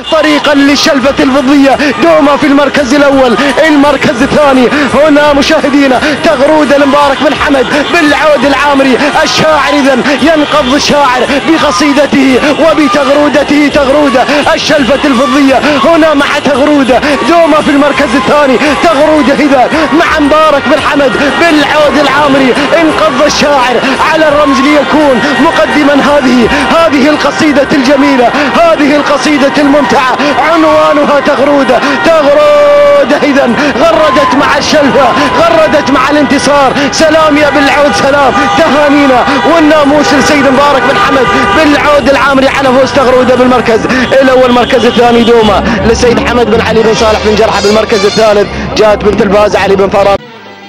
طريقا للشلفة الفضية. دوما في المركز الأول. المركز الثاني هنا مشاهدينا تغرودة المبارك بن حمد بالعود العامري الشاعر. إذن ينقض الشاعر بقصيدته وبتغرودته تغرودة الشلفة الفضية هنا مع تغرودة. دوما في المركز الثاني تغرودة إذا مع مبارك بن حمد بالعود العامري. انقض الشاعر على الرمز ليكون مقدما هذه القصيدة الجميلة، هذه القصيدة الممتعة، عنوانها تغرودة. تغرودة إذا غردت مع الشلفة، غردت مع الانتصار. سلام يا بالعود سلام، تهانينا والناموس لسيد مبارك بن حمد بالعود العامري على فوز تغرودة بالمركز الأول. المركز الثاني دوما لسيد حمد بن علي بن صالح بن جرحة. بالمركز الثالث جاءت بنت الباز علي بن فرام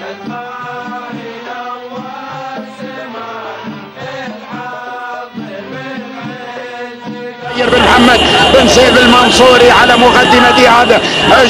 بن محمد بن سيف المنصوري على مقدمة هذا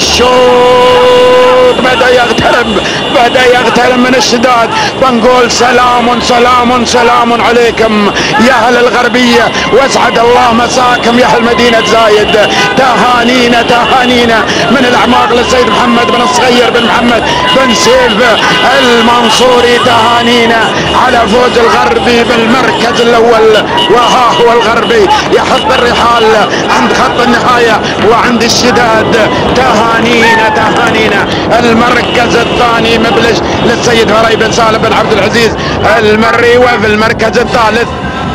الشوط. بدأ يغترب من الشداد. بنقول سلام عليكم يا أهل الغربية، واسعد الله مساكم يا أهل مدينة زايد. تهانينا من الأعماق للسيد محمد بن الصغير بن محمد بن سيف المنصوري. تهانينا على فوز الغربي بالمركز الأول. وها هو الغربي يحط الرحال عند خط النهاية وعند الشداد. تهانينا المركز الثاني مبلش للسيد هري بن سالم بن عبد العزيز المري. وفي المركز الثالث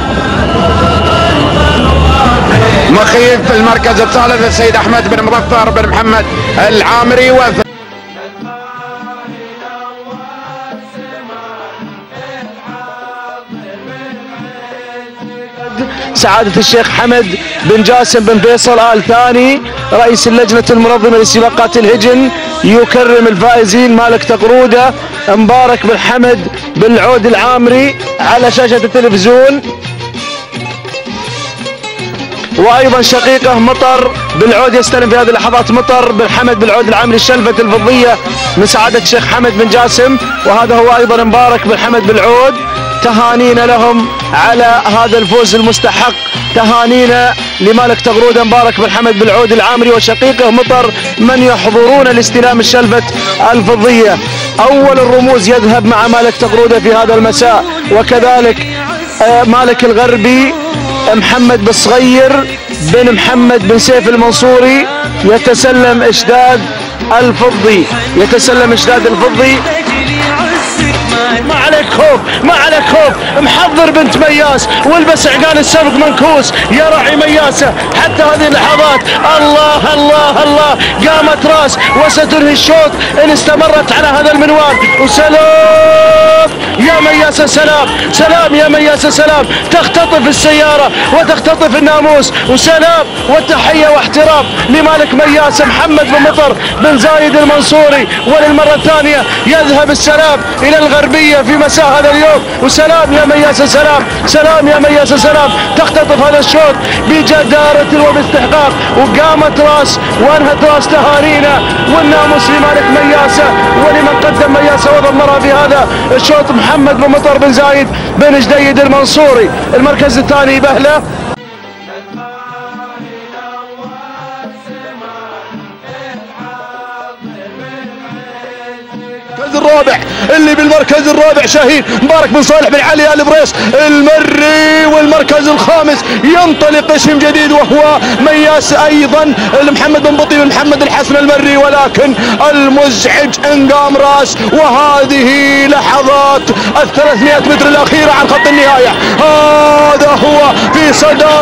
مخيف. في المركز الثالث السيد احمد بن مظفر بن محمد العامري. وفي سعادة الشيخ حمد بن جاسم بن فيصل آل ثاني رئيس اللجنة المنظمة لسباقات الهجن يكرم الفائزين مالك تغرودة مبارك بن حمد بالعود العامري على شاشة التلفزيون. وايضا شقيقه مطر بالعود يستلم في هذه اللحظات. مطر بن حمد بالعود العامري الشلفة الفضية من سعادة الشيخ حمد بن جاسم، وهذا هو ايضا مبارك بن حمد بالعود. تهانينا لهم على هذا الفوز المستحق. تهانينا لمالك تغرودة مبارك بن حمد بالعود العامري وشقيقه مطر من يحضرون لاستلام الشلفة الفضية. اول الرموز يذهب مع مالك تغرودة في هذا المساء، وكذلك مالك الغربي محمد بن صغير بن محمد بن سيف المنصوري يتسلم اشداد الفضي. ما عليك خوف محضر بنت مياس والبس عقال السبق منكوس يا راعي مياسه. حتى هذه اللحظات الله قامت راس وستنهي الشوط ان استمرت على هذا المنوال. وسلام يا مياسه، سلام يا مياسه، سلام. تختطف السياره وتختطف الناموس. وسلام والتحيه واحترام لمالك مياسه محمد بن مطر بن زايد المنصوري. وللمره الثانيه يذهب السلام الى الغربيه في مساء هذا اليوم. وسلام يا مياسه، سلام يا مياسه، سلام. تختطف هذا الشوط بجدارة وباستحقاق وقامت راس وانهت راس. تهانينا والناموس لمالك مياسه ولمن قدم مياسه وضمرها في هذا الشوط محمد بن مطر بن زايد بن جديد المنصوري. المركز الثاني بهله الرابع اللي بالمركز الرابع شهيد مبارك بن صالح بن علي ال بريس المري. والمركز الخامس ينطلق اسم جديد وهو مياس ايضا محمد بن بطي بن محمد الحسن المري. ولكن المزعج انقام راس. وهذه لحظات 300 متر الاخيره عن خط النهايه. هذا هو في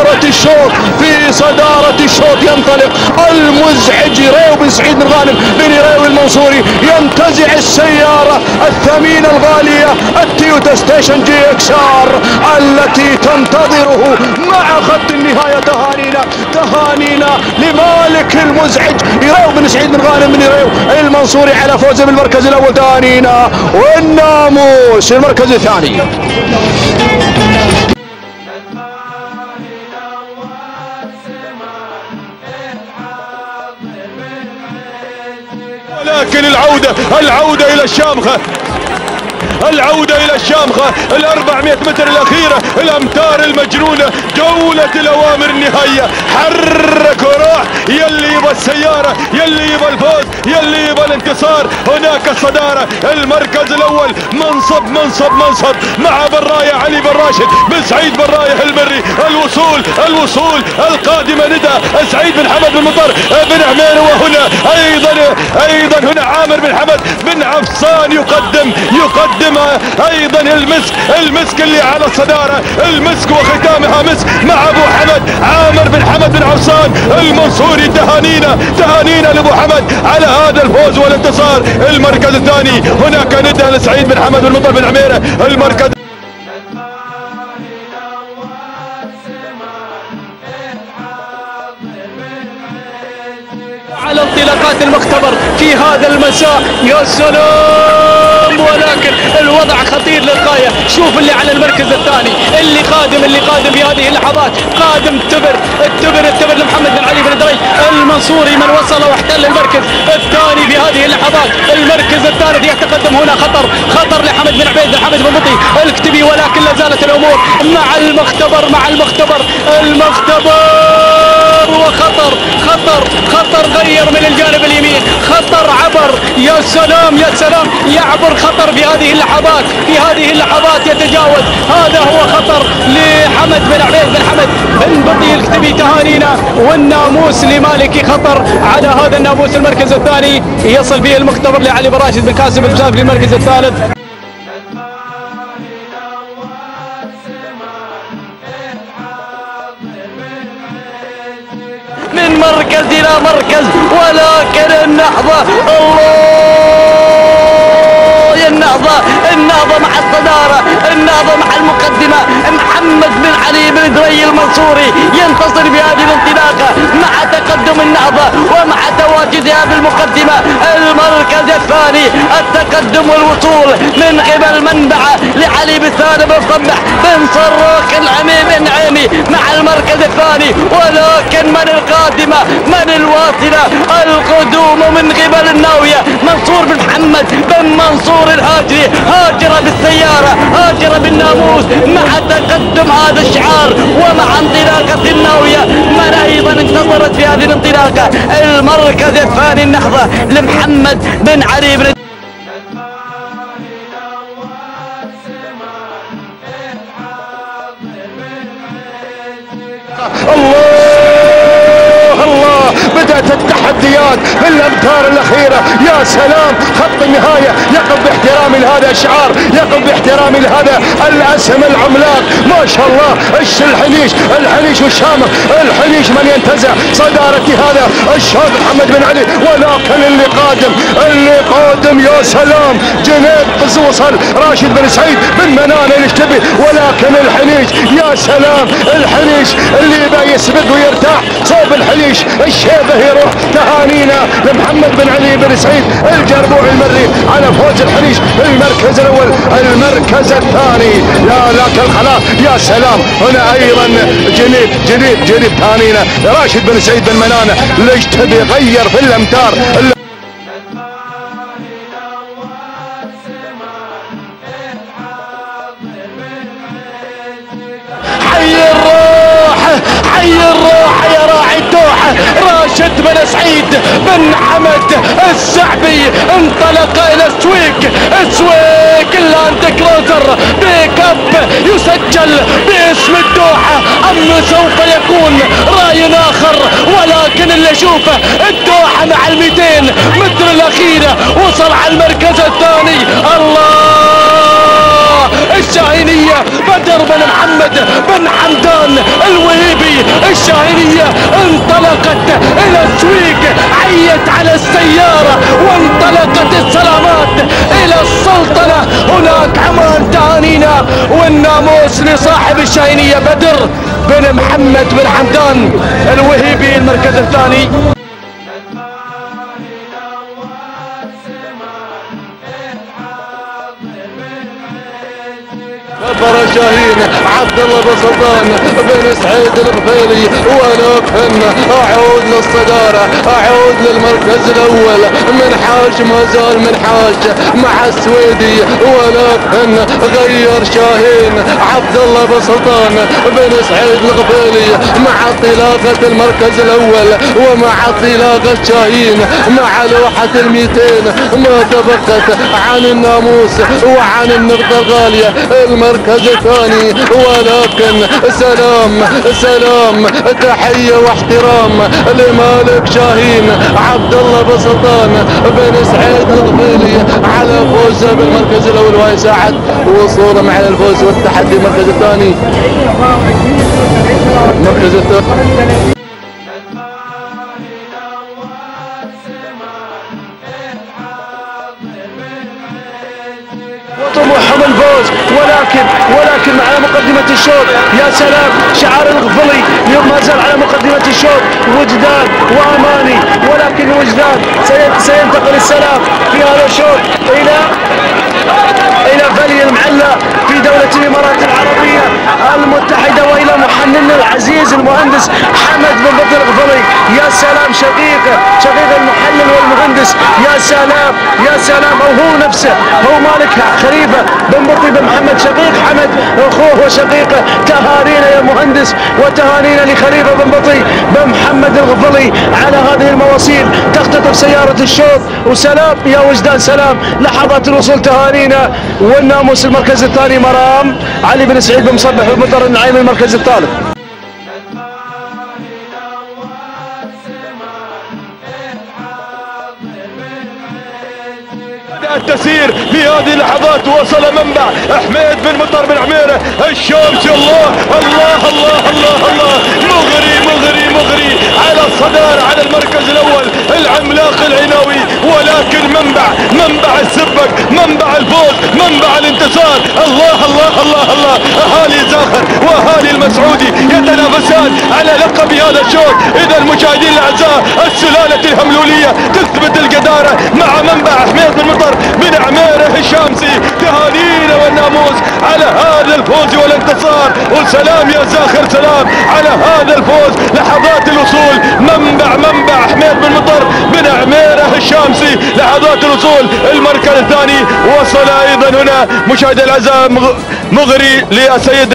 صداره الشوط ينطلق المزعج ريو بن سعيد بن غانم بن ريو المنصوري ينتزع السيارة الثمينة الغالية التويوتا ستيشن جي اكس ار التي تنتظره مع خط النهاية. تهانينا لمالك المزعج ريو بن سعيد بن غانم بن ريو المنصوري على فوزه بالمركز الاول. تهانينا والناموس المركز الثاني. ولكن العودة إلى الشامخة العودة إلى الشامخة، 400 متر الأخيرة، الأمتار المجنونة، جولة الأوامر النهائية. حرك وروح، يلي يبغى السيارة، يلي يبغى الفوز، يلي يبغى الانتصار. هناك الصدارة، المركز الأول، منصب منصب منصب مع براية علي بن راشد بن سعيد بن رايح المري. الوصول الوصول القادمة ندى سعيد بن حمد بن مطر بن عمير. وهنا أيضا هنا عامر بن حمد بن عفصان يقدم أيضا المسك اللي على الصدارة، المسك وختامها مسك مع أبو حمد عامر بن حمد بن عفصان المنصوري. تهانينا لأبو حمد على هذا الفوز والانتصار. المركز الثاني هناك ندى لسعيد بن حمد بن مطر بن عميرة. المركز على انطلاقات المختبر في هذا المساء. يا سلام، ولكن الوضع خطير للغاية. شوف اللي على المركز الثاني، اللي قادم في هذه اللحظات، قادم التبر لمحمد بن علي بن دري المنصوري، من وصل واحتل المركز الثاني في هذه اللحظات. المركز الثالث يتقدم هنا، خطر لحمد بن عبيد بن حمد بن مطي الكتبي، ولكن لا زالت الامور مع المختبر وخطر غير من الجانب اليمين، خطر عبر. يا سلام يعبر خطر في هذه اللحظات يتجاوز. هذا هو خطر لحمد بن عبيد بن حمد بن بطي الكتبي. تهانينا، والناموس لمالكي خطر على هذا الناموس. المركز الثاني يصل فيه المختبر لعلي بن راشد بن كاسم بن في المركز الثالث. من مركز إلى مركز، ولكن النهضة، الله، النهضة مع الصدارة، النهضة مع المقدمة. محمد بن علي بن دري المنصوري ينتصر بهذه الانطلاقة مع تقدم النهضة ومع تواجدها بالمقدمة. المركز الثاني، التقدم والوصول من قبل منبعة لعلي بن سالم الصبح بن صراخ العميم عيني مع المركز الثاني. ولكن من القادمة، من الواصلة، القدوم من قبل الناوية، منصور بن محمد بن منصور الهاجري، هاجر بالسيارة، هاجر بالناموس مع تقدم هذا الشعار ومع انطلاقة الناوية. من ايضا انتصرت في هذه الانطلاقة المركز الثاني النهضة لمحمد بن علي بن الله بدأت التحديات في الأمتار الأخيرة. يا سلام، خط النهاية يقف باحترامي لهذا الشعار، يقف باحترامي لهذا الاسم العملاق. ما شاء الله، الحنيش والشامخ، الحنيش من ينتزع صدارة هذا الشاب محمد بن علي. ولكن اللي قادم يا سلام، جنيد وصل راشد بن سعيد بن منان الاشتبي. ولكن الحنيش، يا سلام، الحنيش اللي يبغى يسبق ويرتاح صوب الحنيش الشيبه يروح. تهانينا لمحمد بن علي بن سعيد الجربوع المري على فوز الحنيش المركز الاول. المركز الثاني يا لك الخلاق، يا سلام، هنا ايضا جنيد تهانينا راشد بن سعيد بن منانه ليش تبي يغير في الامتار. حي الروح يا راعي الدوحة. راشد بن سعيد بن حمد السعبي انطلق الى السويق اللاند كروزر بيك اب يسجل باسم الدوحة. ام سوف يكون راي اخر؟ ولكن اللي اشوفه الدوحة مع 200 متر الاخيرة وصل على المركز الثاني. الله، الشاهينية بدر بن محمد بن حمدان الوهيبي، الشاهينية انطلقت الى السويق، عيت على السيارة وانطلقت السلامات الى السلطنة. هناك عمان تهانينا والناموس لصاحب الشاهينية بدر بن محمد بن حمدان الوهيبي المركز الثاني. برج شاهين عبد الله بن سلطان بن سعيد الغفيلي، ولكن اعود للصدارة، اعود للمركز الاول. منحاج ما زال منحاج مع السويدي، ولكن غير شاهين عبد الله بن سلطان بن سعيد الغفيلي مع انطلاقة المركز الاول ومع انطلاقة شاهين مع لوحة ال200 ما تبقت عن الناموس وعن النقطة الغالية المركز الثاني. ولكن سلام تحية واحترام لمالك شاهين عبد الله بن سلطان بن سعيد الغفيلي على فوزه بالمركز الاول، ويساعد وصوله مع الفوز والتحدي المركز الثاني. المركز الثاني وطموحهم الفوز، ولكن على مقدمة الشوط يا سلام شعار الغفلي ما زال على مقدمة الشوط. وجدان واماني، ولكن وجدان سينتقل السلام في هذا الشوط الى فلي المعلى في دولة الامارات العربية المتحدة، والى محنن العزيز المهندس حمد بن بطي الغفلي. يا سلام شقيق المحلل والمهندس، يا سلام وهو نفسه هو مالك خليفة بن بطي بن محمد شقيق حمد اخوه وشقيقه. تهانينا يا مهندس وتهانينا لخليفة بن بطي بن محمد الغفلي على هذه المواصيل. تختطف سيارة الشوط وسلام يا وجدان، سلام لحظات الوصول. تهانينا والناموس المركز الثاني مرام علي بن سعيد بن مصبح بن مطر النعيم المركز الثالث. التسير في هذه اللحظات. وصل منبع حميد بن مطر بن عميره الشامسي. الله الله الله الله الله، مغري على الصدارة على المركز الاول العملاق العناوي. ولكن منبع السبق، منبع الفوز، منبع الانتصار. الله الله الله الله، اهالي زاخر واهالي المسعودي يتنافسان على لقب هذا الشوط. اذا المشاهدين الاعزاء السلالة الهملولية تثبت الجدارة مع منبع حميد بن مطر بن عميره الشامسي. تهانينا والناموس على هذا الفوز والانتصار. وسلام يا زاخر، سلام على هذا الفوز. لحظات الوصول منبع حميد بن مطر بن عميره الشامسي، لحظات الوصول المركز الثاني. وصل ايضا هنا مشاهدي الاعزاء مغري للسيد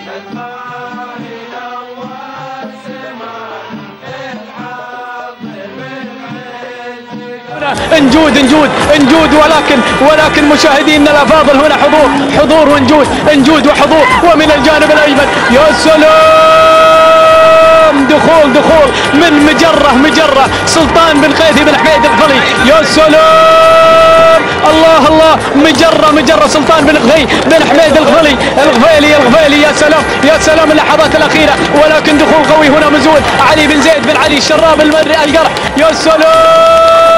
انجود ولكن مشاهدينا الافاضل هنا حضور وانجود وحضور. ومن الجانب الايمن يا سلام دخول من مجره سلطان بن خيثي بن حميد الغفلي. يا سلام الله مجره سلطان بن حميد الغفيلي. يا سلام اللحظات الاخيره. ولكن دخول قوي هنا مزون علي بن زيد بن علي الشراب المري القرح. يا سلام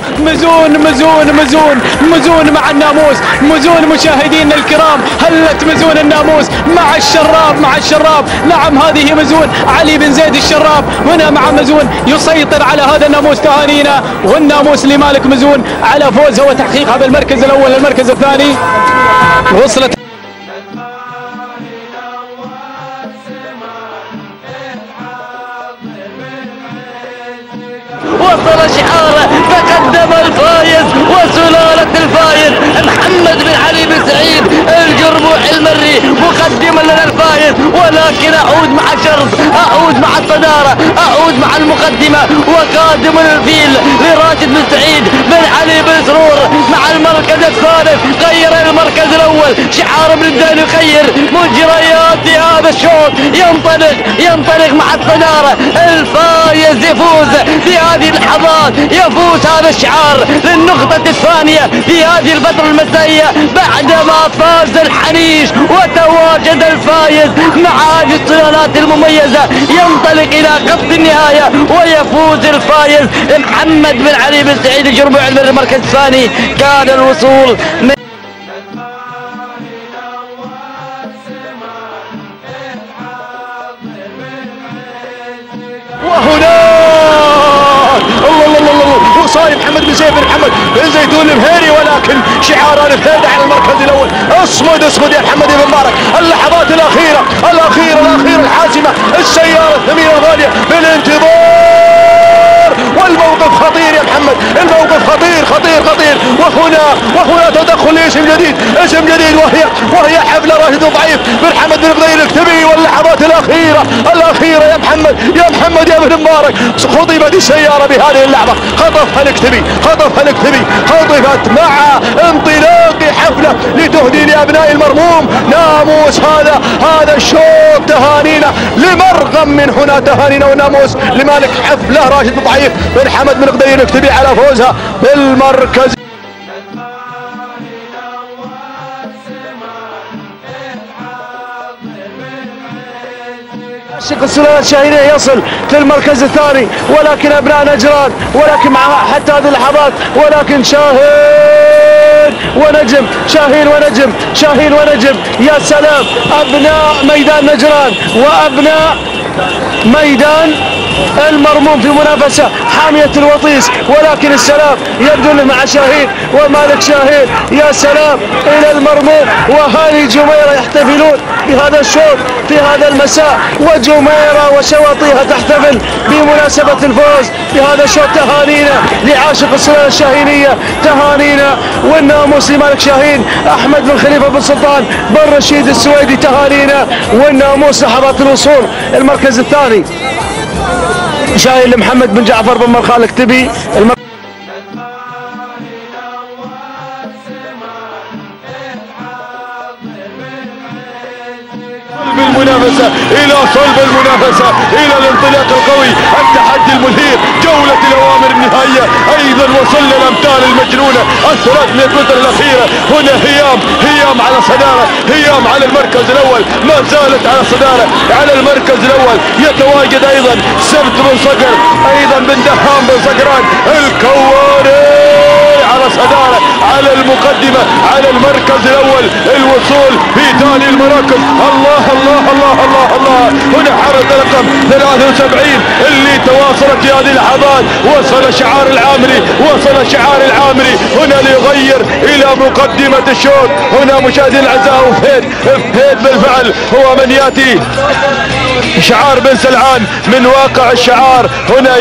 مزون مع الناموس. مزون مشاهدينا الكرام، هلت مزون الناموس مع الشراب. نعم هذه مزون علي بن زيد الشراب هنا مع مزون يسيطر على هذا الناموس. تهانينا والناموس لمالك مزون على فوزها وتحقيقها بالمركز الاول. المركز الثاني وصلت وصل شعاره تقدم الفايز وسلالة الفايز محمد بن علي بن سعيد الجربوع المري مقدما لنا الفايز. ولكن اعود مع شرط، اعود مع الصدارة، اعود مع المقدمة وقادم الفيل لراشد بن سعيد بن علي بن سرور مع المركز الثالث. غير المركز الاول شعار بن الدين يخير مجريات هذا الشوط. ينطلق مع الصدارة الفايز يفوز في هذه اللحظات، يفوز هذا الشعار للنقطة الثانية في هذه الفترة المسائية بعدما فاز الحنيش وتواجد الفايز مع هذه السلالات المميزة. ينطلق إلى خط النهاية ويفوز الفايز محمد بن علي بن سعيد الجربوع المري المركز الثاني. كان الوصول من وصايب محمد بن زيد بن محمد بن زيدون المهيري. ولكن شعاران الثالث على المركز الاول اصمد اصمد يا محمد بن مبارك. اللحظات الاخيره الحاسمه، السياره الثمينه الغاليه بالانتظار، والموقف خطير يا محمد، الموقف خطير خطير خطير. وهنا تدخل لاسم جديد، اسم جديد، وهي حفله راشد ضعيف بن حمد بن قضير الكتبي. واللحظات الاخيره يا محمد يا ابن مبارك، خطبت السياره بهذه اللحظه، خطفت مع انطلاق حفله لتهدي لابناء المرموم ناموس هذا الشوط. تهانينا لمرغم من هنا، تهانينا والناموس لمالك حفله راشد ضعيف بن حمد بن قضير الكتبي على فوزها بالمركز. عاشق السلالة الشاهينية يصل في المركز الثاني، ولكن ابناء نجران، ولكن مع حتى هذه اللحظات، ولكن شاهين ونجم، يا سلام. ابناء ميدان نجران وابناء ميدان المرموم في منافسة حامية الوطيس، ولكن السلام يبدو انه مع شاهين ومالك شاهين. يا سلام الى المرموم، وهاني جميرة يحتفلون بهذا الشوط في هذا المساء، وجميرة وشواطيها تحتفل بمناسبة الفوز بهذا الشوط. تهانينا لعاشق السلالة الشاهينية، تهانينا والناموس لمالك شاهين، احمد بن خليفة بن سلطان بن رشيد السويدي، تهانينا والناموس. لحظات الوصول المركز الثاني شاهين لمحمد بن جعفر بن مرخال الكتبي. بالمنافسة إلى صلب المنافسة، إلى الانطلاق القوي، التحدي المثير، جولة الأوامر النهائية. أيضا وصلنا الأمثال المجنونة، 300 متر الأخيرة. هنا هيام على صدارة، هيام على المركز الأول، ما زالت على صدارة على المركز الأول. يتواجد أيضا سبت بن صقر، أيضا بن دهام بن صقران الكواري على صدارة على المقدمة على المركز الأول. الوصول في ثاني المراكز. الله الله الله الله الله. هنا حركة رقم 73 اللي تواصلت في هذه اللحظات. وصل شعار العامري هنا ليغير إلى مقدمة الشوط. هنا مشاهدينا الأعزاء، وفهد بالفعل هو من يأتي شعار بن سلعان من واقع الشعار. هنا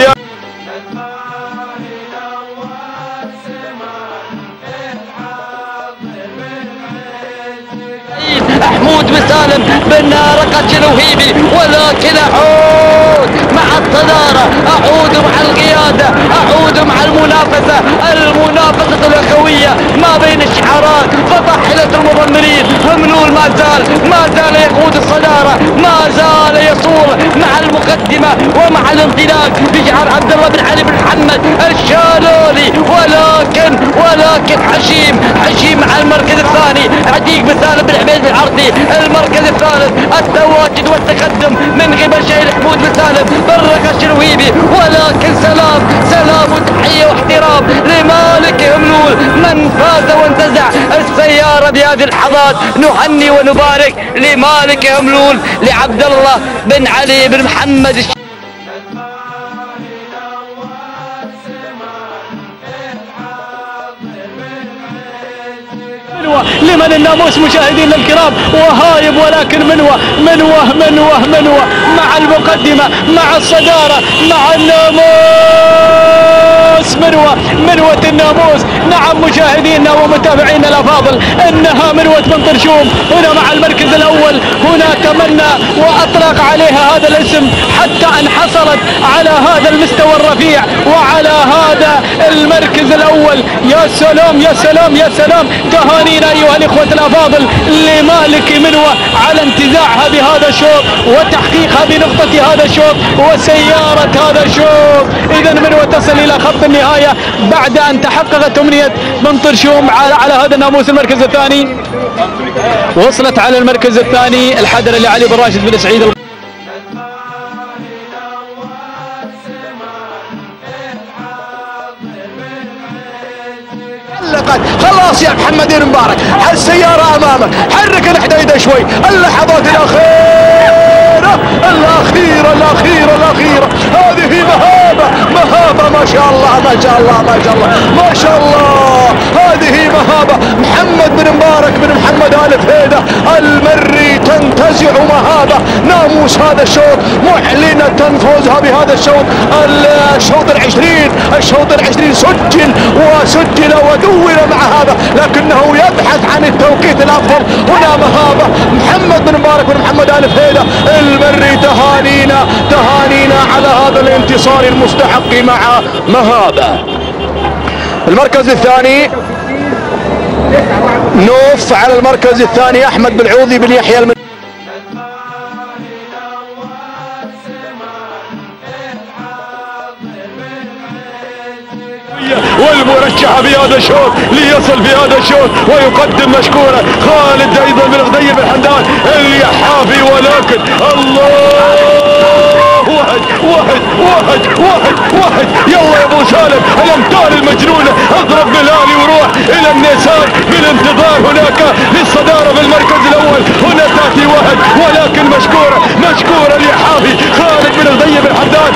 حمود بن سالم بن نارقة الوهيبي، ولكن اعود مع الصدارة، اعود مع القيادة، اعود مع المنافسة الاخوية ما بين الشعارات. فطحلة المضمرين هملول ما زال يقود الصدارة، ما زال يصور مع المقدمة ومع الانطلاق بشعار عبد الله بن علي بن محمد الشالولي، ولكن حشيم مع المركز الثاني، عتيق بن سالم بن حميد بن عرضي المركز الثالث. التواجد والتقدم من قبل شهيد حمود بن سالم بن رقش الوهيبي، ولكن سلام وتحية واحترام لمالك هملول من فاز وانتزع السيارة بهذه اللحظات. نهني ونبارك لمالك هملول لعبد الله بن علي بن محمد. لمن الناموس مشاهدينا الكرام، وهايب ولكن منوه مع المقدمة مع الصدارة مع الناموس، منوة الناموس. نعم مشاهدينا ومتابعينا الافاضل، انها منوة بن طرشوم هنا مع المركز الاول. هنا تمنى واطلق عليها هذا الاسم حتى ان حصلت على هذا المستوى الرفيع وعلى هذا المركز الاول. يا سلام يا سلام يا سلام. تهانينا ايها الاخوة الافاضل لمالك منوة على انتزاعها بهذا الشوط وتحقيقها بنقطة هذا الشوط وسيارة هذا الشوط. اذا منوة تصل الى خط النهاية بعد ان تحققت امنية بن طرشوم على هذا الناموس. المركز الثاني وصلت على المركز الثاني الحدر لعلي بن راشد بن سعيد. خلاص يا محمد بن مبارك، السيارة امامك، حرك الحديدة شوي. اللحظات الاخيرة هذه مهابة ما شاء الله هذه مهابة. محمد بن مبارك بن محمد آل فهيدة المري تنتزع مهابة ناموس هذا الشوط، معلنة فوزها بهذا الشوط. الشوط العشرين سجل وسجل ودون مع هذا، لكنه يبحث عن التوقيت الافضل. هنا مهابة محمد بن مبارك بن محمد آل فهيدة المري. تهانينا على هذا الانتصار المستحق مع مهابة. المركز الثاني نوف، على المركز الثاني احمد بالعوضي بن يحيى والمرشح في هذا الشوط ليصل في هذا الشوط ويقدم مشكورة خالد ايضا بن غدير بن حمدان اليحافي، ولكن الله واحد يلا يا ابو سالم الامتار المجنونة، اضرب بالالي وروح الى النساء بالانتظار هناك للصدارة في المركز الاول. هنا تاتي واحد ولكن مشكورة اليحافي خالد بن غدير بن حمدان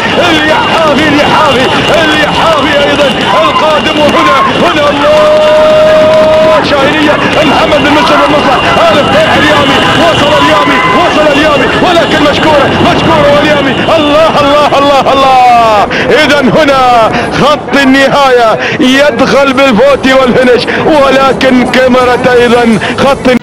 اليحافي ايضا القادم. وهنا الله شاهينية محمد بن مسلم المصلح اليامي وصل اليامي ولكن مشكورة واليامي. الله اذا هنا خط النهاية يدخل بالفوت والفنش، ولكن كاميرا ايضا خط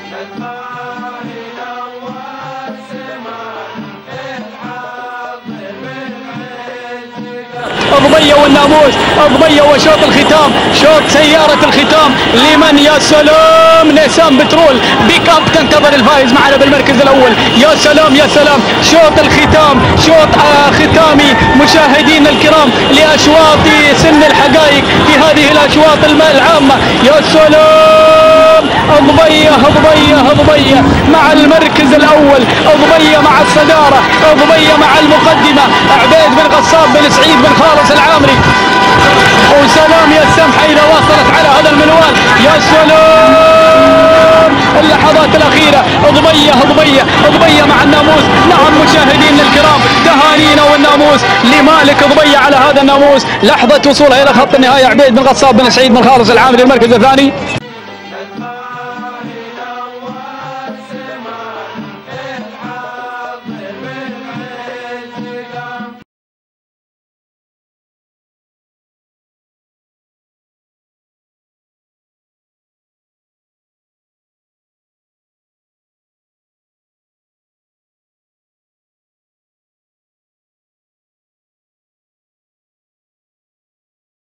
أضبية والناموس، أضبية وشوط الختام، شوط سيارة الختام لمن؟ يا سلام، نيسان بترول بيك اب تنتظر الفائز معنا بالمركز الأول. يا سلام شوط الختام، شوط ختامي مشاهدينا الكرام لأشواط سن الحقائق في هذه الأشواط العامة. يا سلام، أضبية مع المركز الأول، أضبية مع الصدارة، أضبية مع المقدمة، عبيد بن غصاب بن سعيد بن خالص العامري. وسلام يا السمحة إذا وصلت على هذا المنوال. يا سلام، اللحظات الأخيرة أضبية مع الناموس. نعم مشاهدينا الكرام، تهانينا والناموس لمالك أضبية على هذا الناموس. لحظة وصولها إلى خط النهاية عبيد بن غصاب بن سعيد بن خالص العامري المركز الثاني.